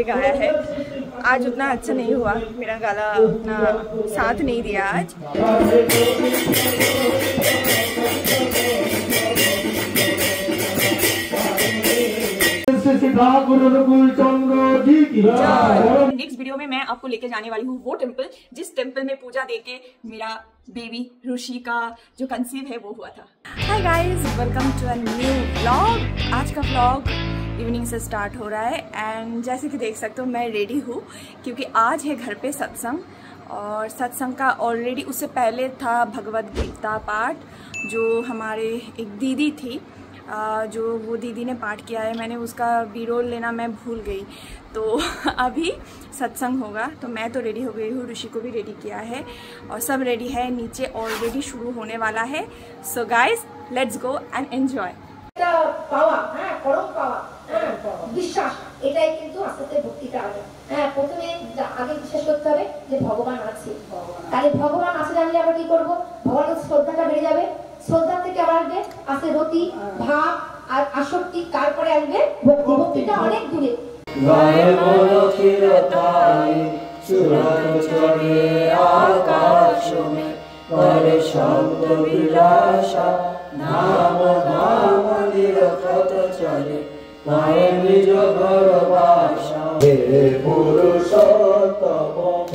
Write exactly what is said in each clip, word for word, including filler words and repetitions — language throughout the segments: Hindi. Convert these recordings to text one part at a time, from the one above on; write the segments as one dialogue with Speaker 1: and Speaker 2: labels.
Speaker 1: गाया है। आज उतना अच्छा नहीं हुआ, मेरा गला उतना साथ नहीं दिया आज। नेक्स्ट वीडियो में मैं आपको लेके जाने वाली हूँ वो टेम्पल जिस टेम्पल में पूजा देके मेरा बेबी ऋषि का जो कंसीव है वो हुआ था। Hi guys, welcome to a new vlog. आज का व्लॉग इवनिंग से स्टार्ट हो रहा है एंड जैसे कि देख सकते हो मैं रेडी हूँ क्योंकि आज है घर पे सत्संग। और सत्संग का ऑलरेडी उससे पहले था भगवद गीता पाठ, जो हमारे एक दीदी थी जो वो दीदी ने पाठ किया है, मैंने उसका वीडियो लेना मैं भूल गई। तो अभी सत्संग होगा तो मैं तो रेडी हो गई हूँ, ऋषि को भी रेडी किया है और सब रेडी है। नीचे ऑलरेडी शुरू होने वाला है। So guys let's go and enjoy.
Speaker 2: পাওয়া হ্যাঁ পরম পাওয়া হ্যাঁ বিশ্বাস এটাই কিন্তু আস্তে ভক্তিটা আসে। হ্যাঁ প্রথমে আগে বিশ্বাস করতে হবে যে ভগবান আছে। তাহলে ভগবান আছে জানলে আমরা কি করব? ভগবানের শ্রদ্ধাটা বেড়ে যাবে। শ্রদ্ধা থেকে আবার আসবে আসে রতি ভাব আর আসক্তি, তারপরে আসবে ভক্তি। ভক্তিটা অনেক দূরে। গায়ে বলো চিরতাই সুরত চলে আকাশ মে করে শব্দ বিলাসা নাম নাম নিরতত চলে পায়ে নিজ ঘর বাসা। হে পুরুষোত্তম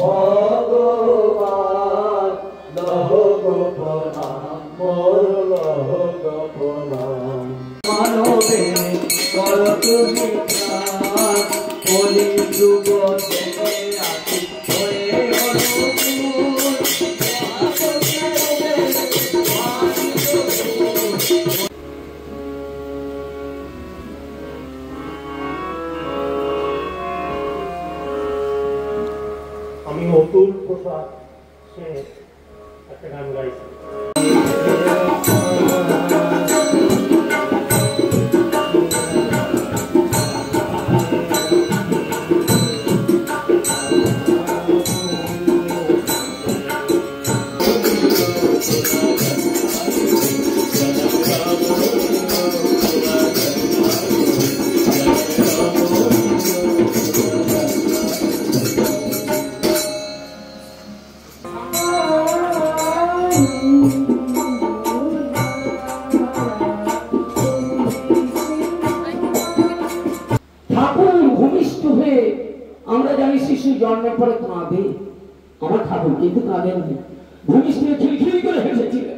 Speaker 2: ভগবান লহ গো প্রণাম মোর লহ গো প্রণাম। মানবে কর তুমি প্রাণ কলি যুগ থেকে আছি হয়ে আমি অতুল প্রসাদ সে একটা গান গাইছি। আমরা জানি শিশু জন্মের পরে কাঁদে, আমার ঠাকুর কিন্তু কাঁদেননি, ভূমিষ্ঠ খিলখিল করে হেসেছিলেন।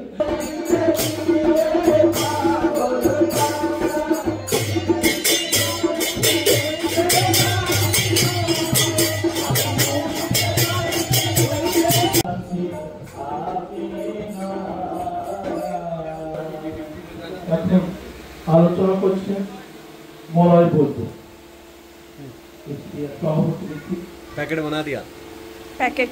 Speaker 2: এখন আলোচনা করছেন মলয় বৌদ্ধ। पैकेट बना दिया
Speaker 1: पैकेट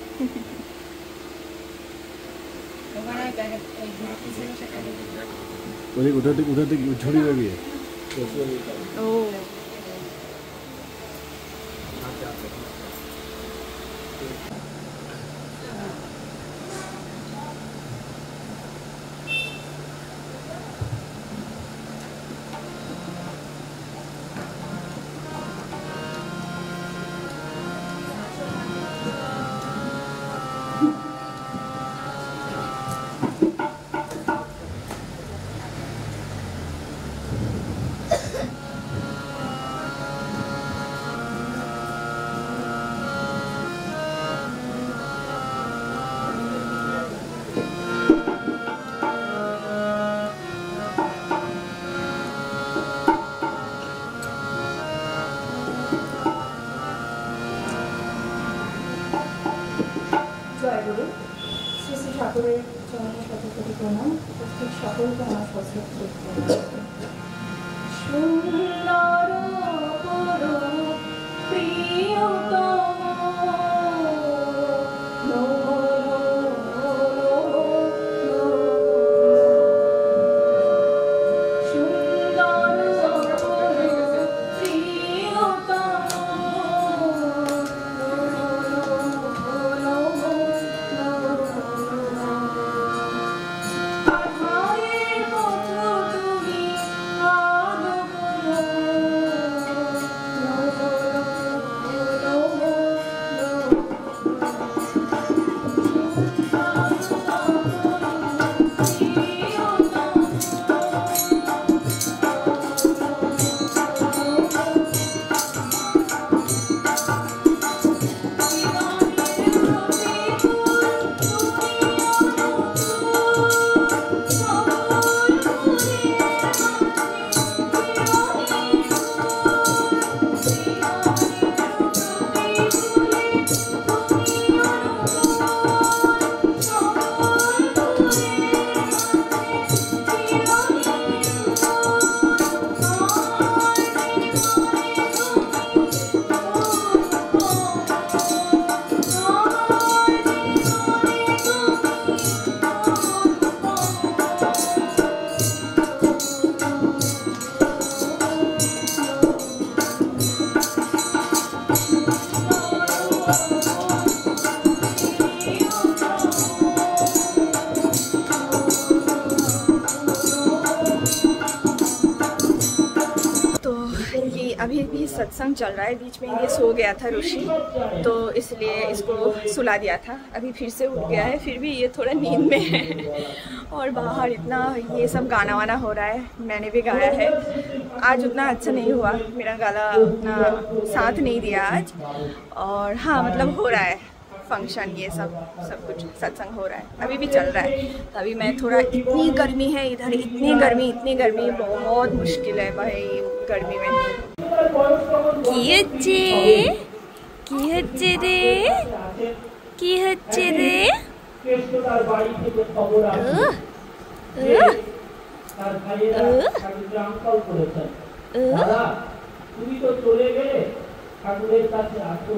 Speaker 3: उधर तक उधर तक छोड़ी हुई है।
Speaker 1: ओ শ্রী শ্রী ঠাকুরের চরণে শতকোটি প্রণাম। উপস্থিত সকলকে আমার সশ্রদ্ধ সুন্দর প্রিয়তম अभी भी सत्संग चल रहा है। बीच में ये सो गया था ऋषि, तो इसलिए इसको सुला दिया था। अभी फिर से उठ गया है, फिर भी ये थोड़ा नींद में है। और बाहर इतना ये सब गाना वाना हो रहा है, मैंने भी गाया है। आज उतना अच्छा नहीं हुआ, मेरा गला उतना साथ नहीं दिया आज। और हाँ मतलब हो रहा है फंक्शन, ये सब सब कुछ सत्संग हो रहा है, अभी भी चल रहा है। तभी मैं थोड़ा, इतनी गर्मी है इधर, इतनी गर्मी इतनी गर्मी बहुत मुश्किल है भाई गर्मी में। কি হচ্ছে কি হচ্ছে রে কি হচ্ছে রে
Speaker 4: তুমি তো চলে গেলে ঠাকুরের কাছে আসো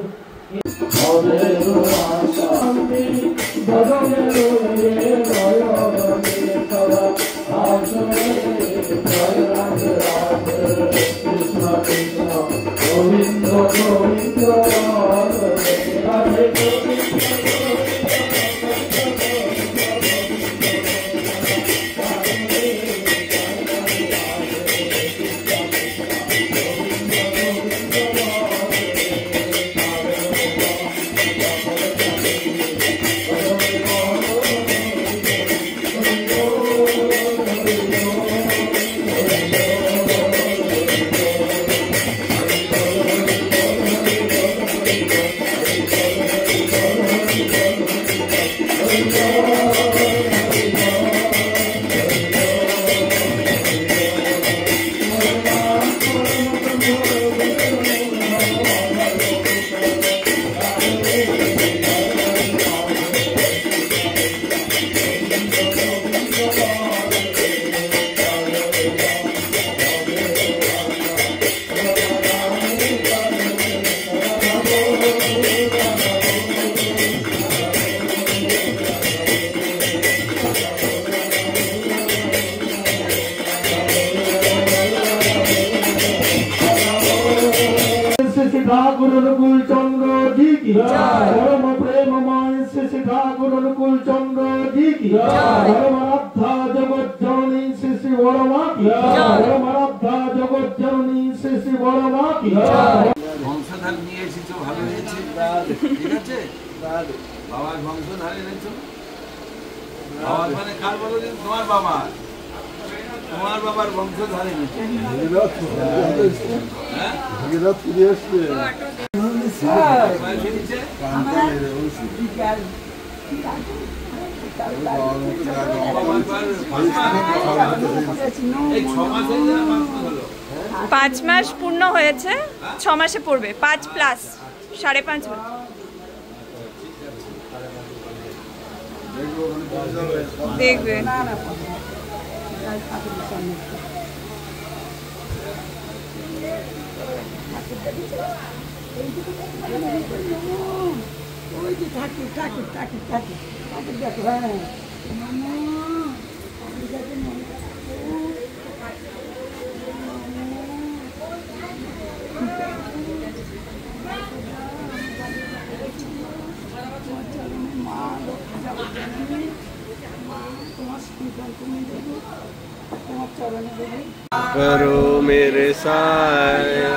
Speaker 4: ठाकुर अनुकूल चंद्र जी की परम प्रेममय श्री ठाकुर अनुकूल चंद्र जी की परम आराध्या जगत जननी श्री श्री बड़मा की परम आराध्या जगत जननी श्री श्री बड़मा की
Speaker 5: বংশধার নিয়ে এসেছো, ভালো হয়েছে, ঠিক আছে। বাবার বংশধার এনেছো, বাবার মানে কার বলো দিন? তোমার বাবা, তোমার বাবার বংশধার এনেছো।
Speaker 3: ভাগীরথ ফিরে আসছে।
Speaker 1: পাঁচ মাস পূর্ণ হয়েছে, ছ মাসে পড়বে, পাঁচ প্লাস সাড়ে পাঁচ। দেখবে
Speaker 3: करो मेरे साया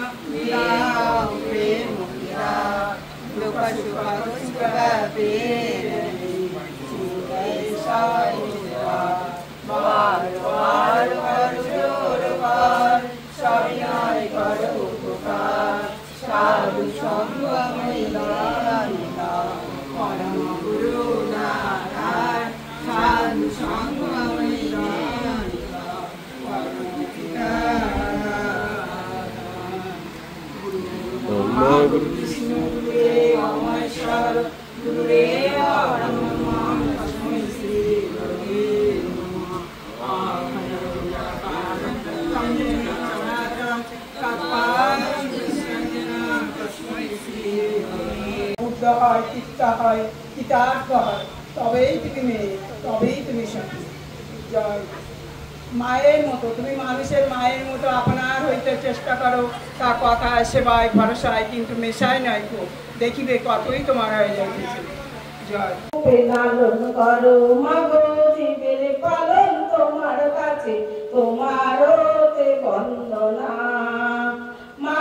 Speaker 6: হয় তিক্তা হয় তিতার্থ হয়, তবেই তুমি মেয়ে, তবেই তুমি সখী। জয় মায়ের মতো তুমি মানুষের মায়ের মতো আপনার হইতে চেষ্টা করো, তা কথা সেবায় ভরসায়, কিন্তু মেশায় নয় গো, দেখিবে কতই তোমার হয়ে যাইতেছে। জয়
Speaker 7: লালন করো মাগো জীবের পালন তোমার কাছে, তোমার বন্দনা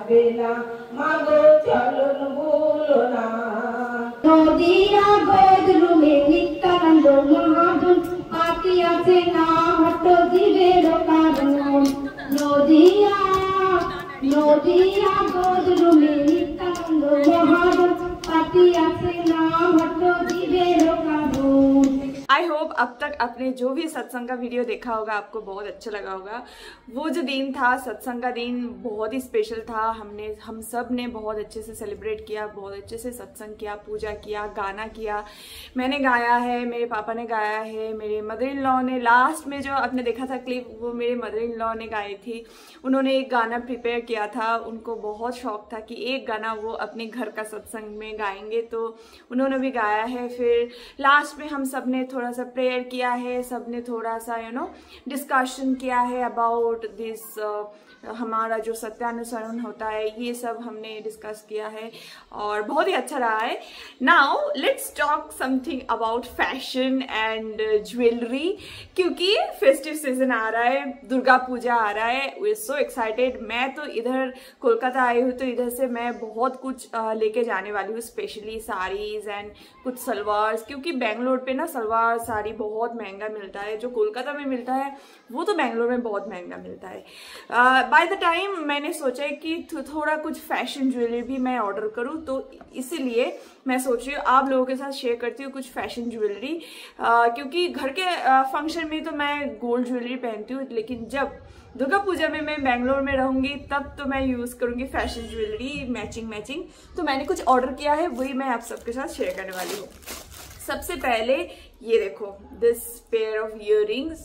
Speaker 7: যাবে না মাগো চলন ভুলো না
Speaker 2: নদিয়া বদরুমে নিত্যানন্দ মহাজন পাতি আছে না হট জীবের কারণ নদিয়া নদিয়া বদরুমে নিত্যানন্দ মহাজন পাতি আছে না হট জীবের কারণ।
Speaker 1: आई होप अब तक आपने जो भी सत्संग का वीडियो देखा होगा आपको बहुत अच्छा लगा होगा। वो जो दिन था सत्संग का दिन बहुत ही स्पेशल था। हमने हम सब ने बहुत अच्छे से सेलिब्रेट किया, बहुत अच्छे से सत्संग किया, पूजा किया, गाना किया। मैंने गाया है, मेरे पापा ने गाया है, मेरे मदर इन लॉ ने लास्ट में जो आपने देखा था क्लिप वो मेरे मदर इन लॉ ने गाई थी। उन्होंने एक गाना प्रिपेयर किया था, उनको बहुत शौक था कि एक गाना वो अपने घर का सत्संग में गाएंगे, तो उन्होंने भी गाया है। फिर लास्ट में हम सब ने थोड़ा सा प्रेयर किया है, सबने थोड़ा सा यू नो डिस्कशन किया है अबाउट दिस हमारा जो सत्यानुसरण होता है, ये सब हमने डिस्कस किया है और बहुत ही अच्छा रहा है। Now let's talk something about fashion and jewellery, क्योंकि फेस्टिव सीजन आ रहा है, दुर्गा पूजा आ रहा है। We are so excited. मैं तो इधर कोलकाता आई हूँ तो इधर से मैं बहुत कुछ लेके जाने वाली हूँ, स्पेशली साड़ीज एंड कुछ सलवार्स, क्योंकि बेंगलोर पे ना सलवार साड़ी बहुत महंगा मिलता है। जो कोलकाता में मिलता है वो तो बेंगलोर में बहुत महंगा मिलता है। बाय द टाइम मैंने सोचा कि थोड़ा कुछ फैशन ज्वेलरी भी मैं ऑर्डर करूं, तो इसीलिए मैं सोच रही हूँ आप लोगों के साथ शेयर करती हूँ कुछ फैशन ज्वेलरी, क्योंकि घर के फंक्शन में तो मैं गोल्ड ज्वेलरी पहनती हूँ, लेकिन जब दुर्गा पूजा में मैं बेंगलोर में रहूंगी तब तो मैं यूज करूंगी फैशन ज्वेलरी मैचिंग मैचिंग। तो मैंने कुछ ऑर्डर किया है, वही मैं आप सबके साथ शेयर करने वाली हूँ। सबसे पहले ये देखो, दिस पेयर ऑफ इयररिंग्स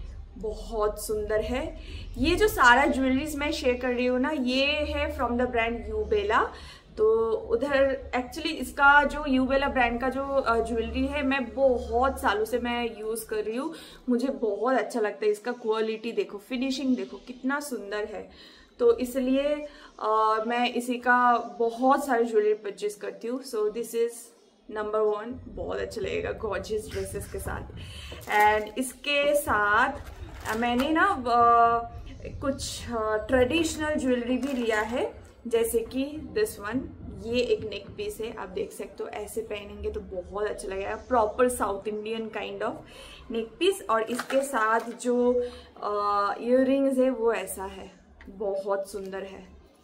Speaker 1: बहुत सुंदर है। ये जो सारा ज्वेलरीज मैं शेयर कर रही हूँ ना, ये है फ्रॉम द ब्रांड यूबेला। तो उधर एक्चुअली इसका जो यूबेला ब्रांड का जो ज्वेलरी है मैं बहुत सालों से मैं यूज कर रही हूँ, मुझे बहुत अच्छा लगता है। इसका क्वालिटी देखो, फिनिशिंग देखो कितना सुंदर है। तो इसलिए मैं इसी का बहुत सारे ज्वेलरी परचेज करती हूँ। So this is number one, बहुत अच्छा लगेगा गॉर्जियस ड्रेसेस के साथ। एंड इसके साथ मैंने ना कुछ ट्रेडिशनल ज्वेलरी भी लिया है, जैसे कि दिस वन। ये एक नेक पीस है, आप देख सकते हो, ऐसे पहनेंगे तो बहुत अच्छा लगेगा, proper south Indian kind of neck piece. और इसके साथ जो इयररिंग्स है वो ऐसा है, बहुत सुंदर है।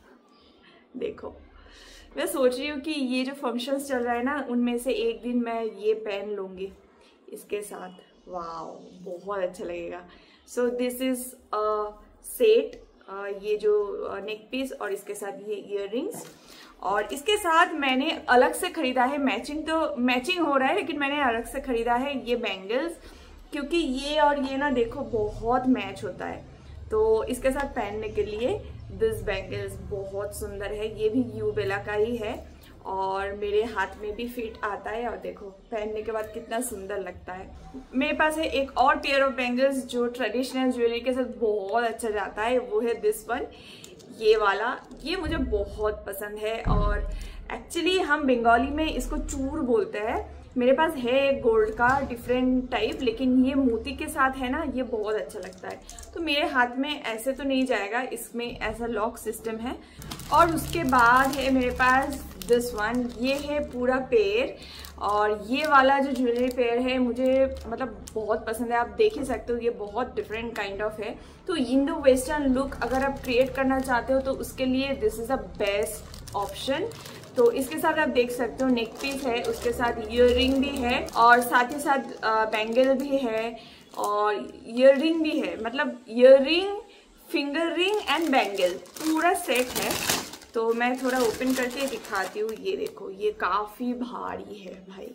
Speaker 1: देखो मैं सोच रही हूँ कि ये जो फंक्शंस चल रहा है ना, उनमें से एक दिन मैं ये पहन लूँगी इसके साथ। वाओ, बहुत अच्छा लगेगा। So this is a set, ये जो नेक पीस और इसके साथ ये इयररिंग्स। और इसके साथ मैंने अलग से खरीदा है, मैचिंग तो मैचिंग हो रहा है, लेकिन मैंने अलग से खरीदा है ये बैंगल्स, क्योंकि ये और ये ना देखो बहुत मैच होता है। तो इसके साथ पहनने के लिए दिस बैंगल्स बहुत सुंदर है, ये भी यूबेला का ही है और मेरे हाथ में भी फिट आता है। और देखो पहनने के बाद कितना सुंदर लगता है। मेरे पास है एक और पेयर ऑफ बैंगल्स जो ट्रेडिशनल ज्वेलरी के साथ बहुत अच्छा जाता है, वो है दिस वन, ये वाला। ये मुझे बहुत पसंद है और एक्चुअली हम बंगाली में इसको चूर बोलते हैं। मेरे पास है एक गोल्ड का डिफरेंट टाइप, लेकिन ये मोती के साथ है ना, ये बहुत अच्छा लगता है। तो मेरे हाथ में ऐसे तो नहीं जाएगा, इसमें ऐसा लॉक सिस्टम है। और उसके बाद है मेरे पास दिस वन, ये है पूरा पेयर। और ये वाला जो ज्वेलरी पेयर है मुझे मतलब बहुत पसंद है, आप देख ही सकते हो, ये बहुत डिफरेंट काइंड ऑफ है। तो इंडो वेस्टर्न लुक अगर आप क्रिएट करना चाहते हो तो उसके लिए this is a best option. तो इसके साथ आप देख सकते हो नेक पीस है, उसके साथ ईयररिंग भी है और साथ ही साथ बैंगल भी है और ईयररिंग भी है, मतलब earring, finger ring and bangle पूरा सेट है। तो मैं थोड़ा ओपन करके दिखाती हूँ। ये देखो, ये काफ़ी भारी है भाई,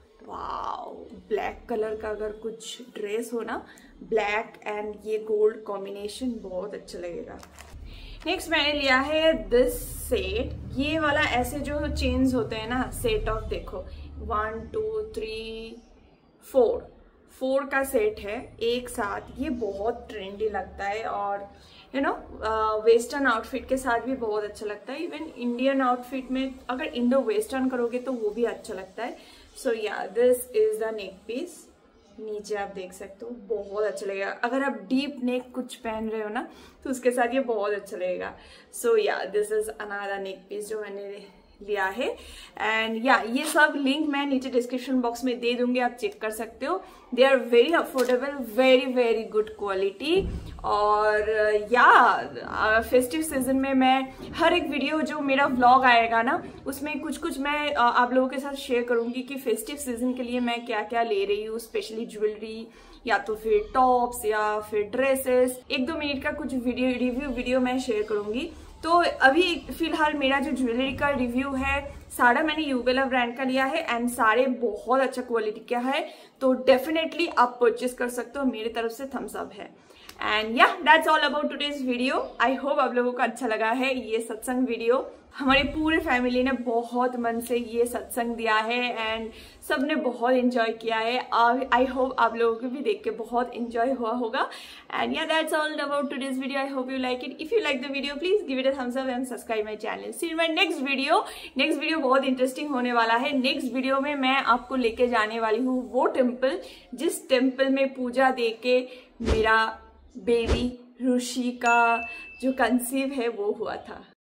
Speaker 1: वाओ। ब्लैक कलर का अगर कुछ ड्रेस हो ना, ब्लैक एंड ये गोल्ड कॉम्बिनेशन बहुत अच्छा लगेगा। नेक्स्ट मैंने लिया है दिस सेट, ये वाला ऐसे जो चेन्स होते हैं ना, सेट ऑफ देखो one two three four four का सेट है एक साथ। ये बहुत ट्रेंडी लगता है और यू नो वेस्टर्न आउटफिट के साथ भी बहुत अच्छा लगता है। इवन इंडियन आउटफिट में अगर इंडो वेस्टर्न करोगे तो वो भी अच्छा लगता है। So yeah this is the neck piece नीचे आप देख सकते हो, बहुत अच्छा लगेगा। अगर आप डीप नेक कुछ पहन रहे हो ना तो उसके साथ ये बहुत अच्छा लगेगा। So yeah this is another neck piece जो मैंने लिया है। एंड या ये सब लिंक मैं नीचे डिस्क्रिप्शन बॉक्स में दे दूंगी, आप चेक कर सकते हो। They are very affordable, very very good quality. और या फेस्टिव सीजन में मैं हर एक वीडियो जो मेरा व्लॉग आएगा ना उसमें कुछ कुछ मैं आप लोगों के साथ शेयर करूंगी कि फेस्टिव सीजन के लिए मैं क्या क्या ले रही हूँ, स्पेशली ज्वेलरी या तो फिर टॉप्स या फिर ड्रेसेस। एक दो मिनट का कुछ वीडियो रिव्यू वीडियो मैं शेयर करूंगी। तो अभी फिलहाल मेरा जो ज्वेलरी का रिव्यू है, सारा मैंने यूबेला ब्रांड का लिया है एंड सारे बहुत अच्छा क्वालिटी का है, तो डेफिनेटली आप परचेस कर सकते हो। मेरे तरफ से थम्स अप है। And yeah that's all about today's video. I hope आप लोगों को अच्छा लगा है ये सत्संग वीडियो। हमारे पूरे फैमिली ने बहुत मन से ये सत्संग दिया है एंड सबने बहुत एंजॉय किया है। आई होप आप लोगों को भी देख के बहुत एंजॉय हुआ होगा। And yeah that's all about today's video. I hope you like it. If you like the video please give it a thumbs up and subscribe my channel. See my next video. Next video बहुत इंटरेस्टिंग होने वाला है। नेक्स्ट वीडियो में मैं आपको लेके जाने वाली हूँ वो टेम्पल जिस टेम्पल में पूजा दे के मेरा बेबी ऋषि का जो कंसीव है वो हुआ था।